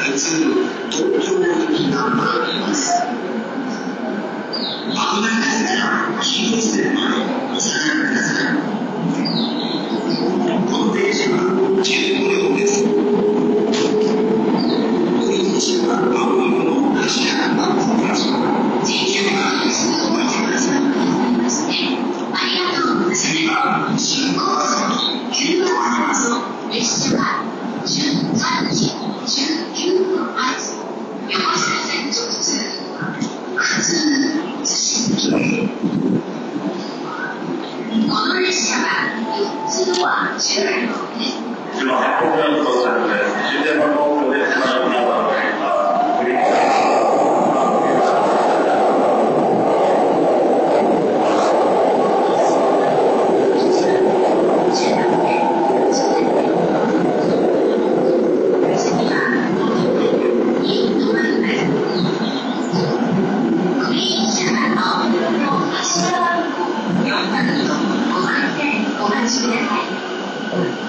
通東京行きが参ります。危ないですから黄色い線までお下がりください。この電車は15両です。降り口は青色の柱がつきます。自由が降りてください。ありがとうございます。次は新高速9とあります。列車は13時19分発横須賀線直通普通津市この列車は4つドア10両です。4番と5番線お待ちください。